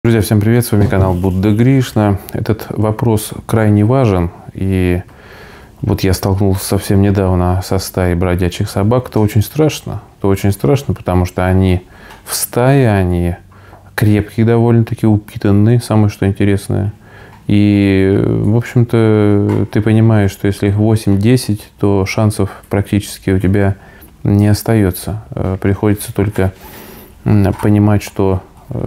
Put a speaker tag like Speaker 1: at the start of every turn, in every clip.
Speaker 1: Друзья, всем привет! С вами канал Будда Гришна. Этот вопрос крайне важен. И вот я столкнулся совсем недавно со стаей бродячих собак. Это очень страшно. Это очень страшно, потому что они в стае, они крепкие довольно-таки, упитанные, самое что интересное. И, в общем-то, ты понимаешь, что если их 8-10, то шансов практически у тебя не остается. Приходится только понимать, что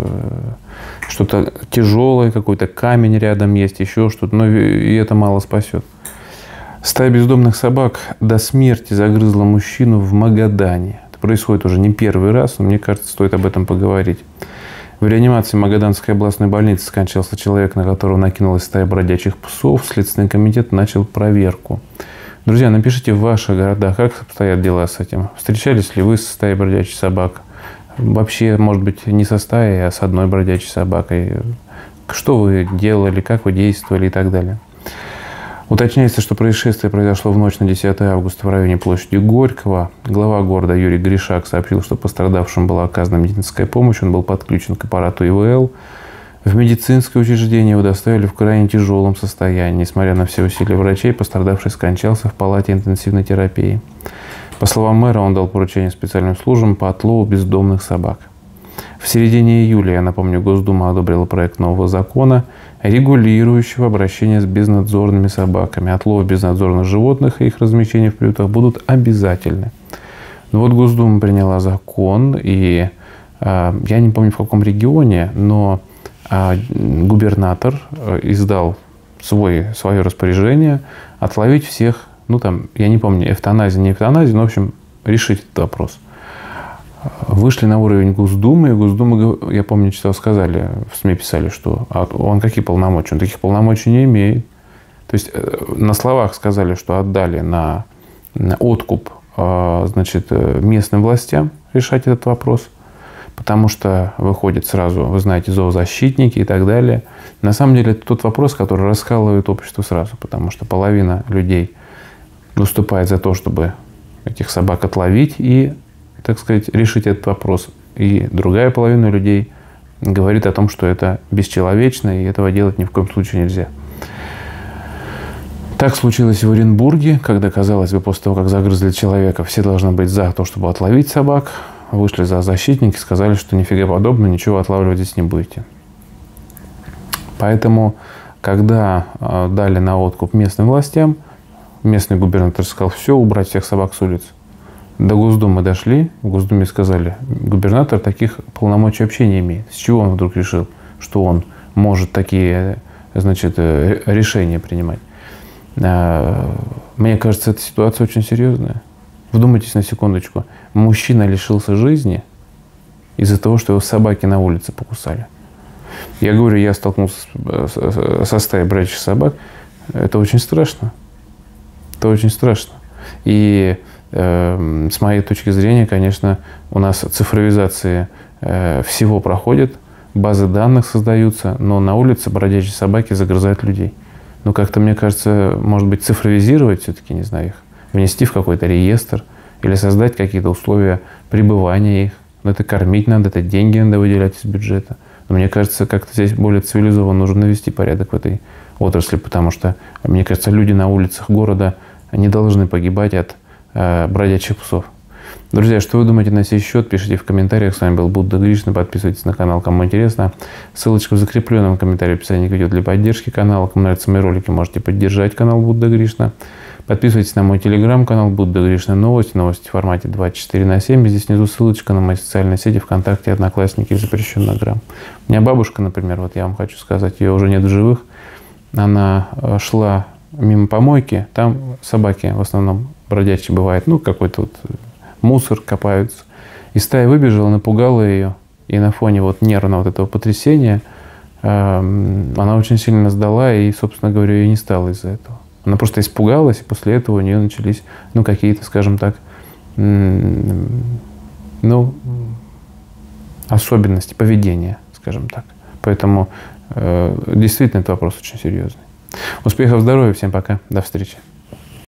Speaker 1: что-то тяжелое, какой-то камень рядом есть, еще что-то, но и это мало спасет. Стая бездомных собак до смерти загрызла мужчину в Магадане. Это происходит уже не первый раз, но мне кажется, стоит об этом поговорить. В реанимации Магаданской областной больницы скончался человек, на которого накинулась стая бродячих псов. Следственный комитет начал проверку. Друзья, напишите в ваших городах, как обстоят дела с этим. Встречались ли вы со стаей бродячих собак? Вообще, может быть, не со стаей, а с одной бродячей собакой. Что вы делали, как вы действовали и так далее. Уточняется, что происшествие произошло в ночь на 10 августа в районе площади Горького. Глава города Юрий Гришак сообщил, что пострадавшим была оказана медицинская помощь. Он был подключен к аппарату ИВЛ. В медицинское учреждение его доставили в крайне тяжелом состоянии. Несмотря на все усилия врачей, пострадавший скончался в палате интенсивной терапии. По словам мэра, он дал поручение специальным службам по отлову бездомных собак. В середине июля, я напомню, Госдума одобрила проект нового закона, регулирующего обращение с безнадзорными собаками. Отлов безнадзорных животных и их размещение в приютах будут обязательны. Но вот Госдума приняла закон, и я не помню в каком регионе, но губернатор издал свое распоряжение отловить всех. Ну, там, я не помню, эвтаназия, не эвтаназия, но, в общем, решить этот вопрос. Вышли на уровень Госдумы, и Госдума, я помню, читал, сказали, в СМИ писали, что он какие полномочия? Он таких полномочий не имеет. То есть, на словах сказали, что отдали на откуп, значит, местным властям решать этот вопрос, потому что выходит сразу, вы знаете, зоозащитники и так далее. На самом деле, это тот вопрос, который раскалывает общество сразу, потому что половина людей выступает за то, чтобы этих собак отловить и, так сказать, решить этот вопрос. И другая половина людей говорит о том, что это бесчеловечно, и этого делать ни в коем случае нельзя. Так случилось в Оренбурге, когда, казалось бы, после того, как загрызли человека, все должны быть за то, чтобы отловить собак. Вышли зоозащитники, сказали, что нифига подобного, ничего отлавливать здесь не будете. Поэтому, когда дали на откуп местным властям, местный губернатор сказал: все, убрать всех собак с улиц. До Госдумы дошли, в Госдуме сказали: губернатор таких полномочий вообще не имеет. С чего он вдруг решил, что он может такие, значит, решения принимать? Мне кажется, эта ситуация очень серьезная. Вдумайтесь на секундочку. Мужчина лишился жизни из-за того, что его собаки на улице покусали. Я говорю, я столкнулся со стаей бродячих собак. Это очень страшно. Это очень страшно. И с моей точки зрения, конечно, у нас цифровизация всего проходит, базы данных создаются, но на улице бродячие собаки загрызают людей. Но как-то, мне кажется, может быть, цифровизировать все-таки, не знаю, их, внести в какой-то реестр или создать какие-то условия пребывания их. Но это кормить надо, это деньги надо выделять из бюджета. Но мне кажется, как-то здесь более цивилизованно нужно навести порядок в этой отрасли, потому что, мне кажется, люди на улицах города не должны погибать от бродячих псов. Друзья, что вы думаете на сей счет? Пишите в комментариях. С вами был Будда Гришна. Подписывайтесь на канал, кому интересно. Ссылочка в закрепленном комментарии в описании к видео для поддержки канала. Кому нравятся мои ролики, можете поддержать канал Будда Гришна. Подписывайтесь на мой телеграм-канал Будда Гришна Новости. Новости в формате 24/7. Здесь внизу ссылочка на мои социальные сети ВКонтакте, Одноклассники и Запрещеннограмм. У меня бабушка, например, вот я вам хочу сказать, ее уже нет в живых. Она шла мимо помойки, там собаки в основном бродячие бывают, ну, какой-то вот мусор копаются. И стая выбежала, напугала ее. И на фоне вот нервного вот этого потрясения она очень сильно сдала, и, собственно говоря, ее не стало из-за этого. Она просто испугалась, и после этого у нее начались, ну, какие-то, скажем так, ну, особенности поведения, скажем так. Поэтому действительно этот вопрос очень серьезный. Успехов, здоровья, всем пока, до встречи.